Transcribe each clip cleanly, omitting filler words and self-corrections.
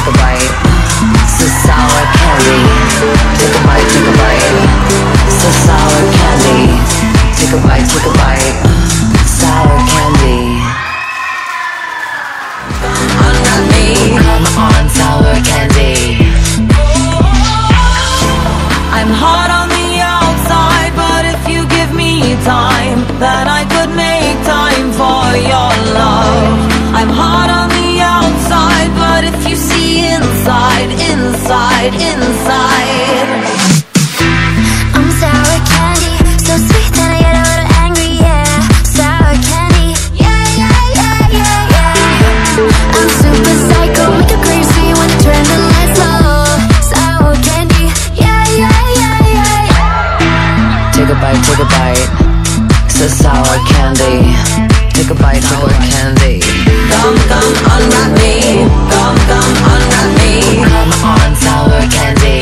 take a bite. So sour candy. Take a bite, take a bite. So sour candy. Take a bite, take a bite. Sour candy. Unwrap me. Come on, sour candy. I'm hot on the outside, but if you give me time, then I could make time for your love. I'm hot on the outside, but if you see inside, inside, inside, I'm sour candy, so sweet that I get a little angry, yeah. Sour candy, yeah, yeah, yeah, yeah, yeah. I'm super psycho, make you crazy when I turn the lights low. Sour candy, yeah, yeah, yeah, yeah, yeah. take a bite, take a bite. So sour candy. Take a bite, sour candy. Come, come, unwrap me. Come, come, unwrap me. Come on, sour candy.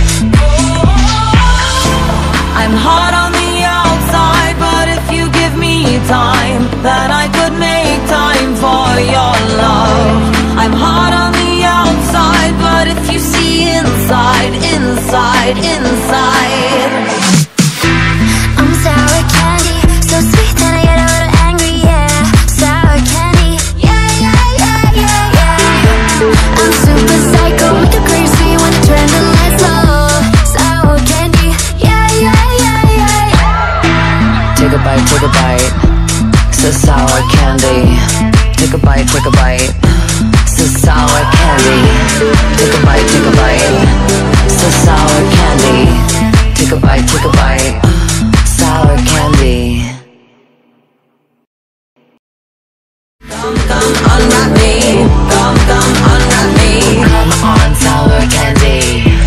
I'm hot on the outside, but if you give me time, then I could make time for your love. I'm hot on the outside, but if you see inside, inside, inside, I'm sour candy, so sweet that I get a little angry, yeah. Sour candy, yeah, yeah, yeah, yeah, yeah. I'm super psycho, make you crazy when I turn the lights low. Sour candy, yeah, yeah, yeah, yeah, yeah. take a bite, take a bite. So sour candy. Take a bite, take a bite. So sour candy. Take a bite, take a bite. So sour candy. Take a bite, take a bite. Sour candy. Come, come, unwrap me. Come, come, unwrap me. Come on, sour candy.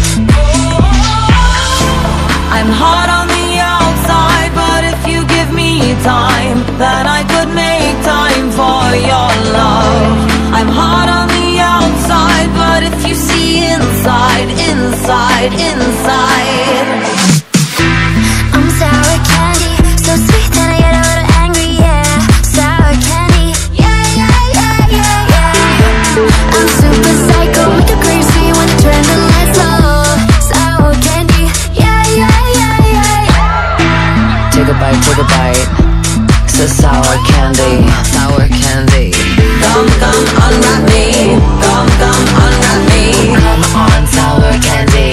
I'm hot on the outside, but if you give me time, then I could make time for your love. I'm hot on the outside, but if you see inside, inside, inside, I'm sour candy, so sweet that I get a little angry, yeah. Sour candy, yeah, yeah, yeah, yeah, yeah. I'm super psycho, make you crazy when I turn the lights low. Sour candy, yeah, yeah, yeah, yeah, yeah. take a bite, take a bite. So sour candy. Sour candy. Come, come, unwrap me. Come, come, unwrap me. Come on, sour candy.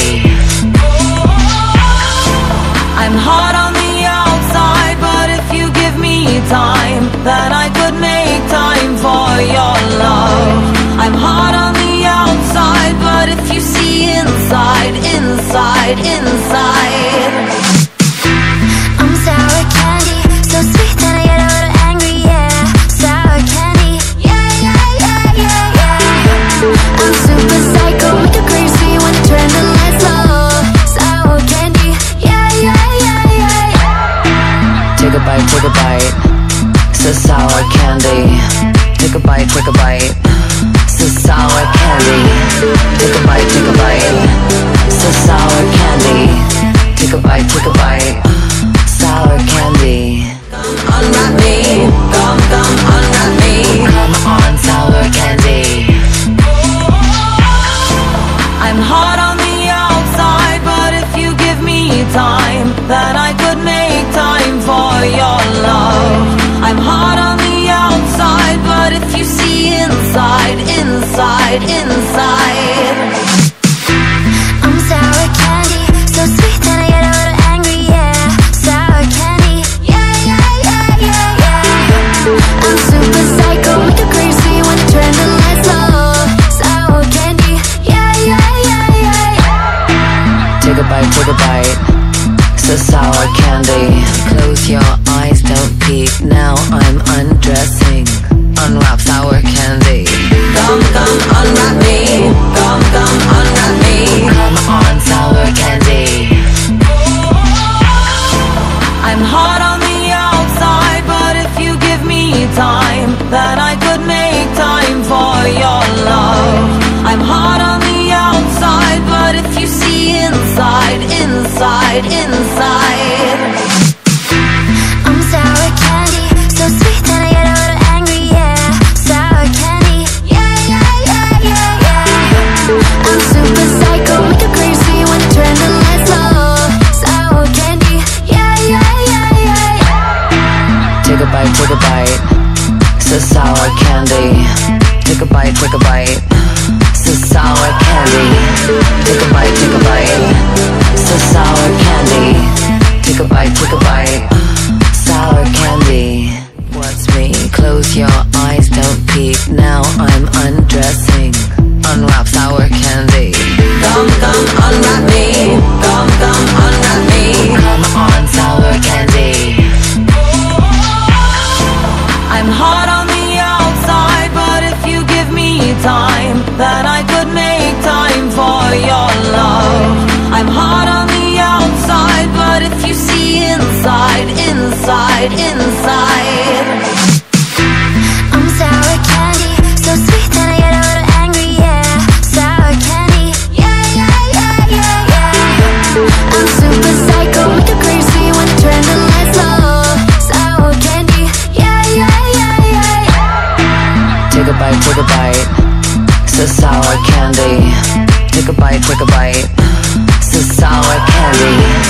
I'm hot on the outside, but if you give me time, then I could make time for your love. I'm hot on the outside, but if you see inside, inside, inside, I'm sour candy, so sweet that I get a little angry, yeah. Sour candy, yeah, yeah, yeah, yeah, yeah. I'm super psycho, make you crazy when I turn the lights low. Sour candy, yeah, yeah, yeah, yeah, yeah. take a bite, take a bite. So sour candy. Take a bite, take a bite. So sour candy. Take a bite, take a bite. So sour candy. Take a bite, take a bite. Sour candy. Unwrap me. Come, come, unwrap me. Come on, sour candy. I'm hot on the outside, but if you give me time, then I could make time for your love. I'm hot on the outside, but if you see inside, inside, inside, I'm sour candy, so sweet that I get a little angry, yeah. Sour candy, yeah, yeah, yeah, yeah, yeah. I'm super psycho, make you crazy when I turn the lights low. Sour candy, yeah, yeah, yeah, yeah, yeah. take a bite, take a bite. So sour candy. Close your eyes, don't peek. Now I'm undressing. Unwrap sour candy. Come, come, unwrap me. Come, come, unwrap me. Come on, sour candy. I'm hot on the outside, but if you give me time, then I could make time for your love. I'm hot on the outside, but if you see inside, inside, inside, take a bite. So sour candy. Take a bite, take a bite. So sour candy. Take a bite, take a bite. Sour candy. What's me? Close your eyes, don't peek. Now I'm undressing. Unwrap sour candy. Come, come, unwrap me. Come, come, unwrap me. Come on, sour candy. I'm hot on the outside, but if you give me time, then I could make time for your love. I'm hot on the outside, but if you see inside, inside, inside. I'm sour candy, so sweet that I get a little angry, yeah. Sour candy, yeah, yeah, yeah, yeah, yeah. I'm super psycho, make a crazy when I turn the lights low. Sour candy, yeah, yeah, yeah, yeah, yeah. Take a bite, take a bite. So sour candy. Take a bite, take a bite. So sour candy.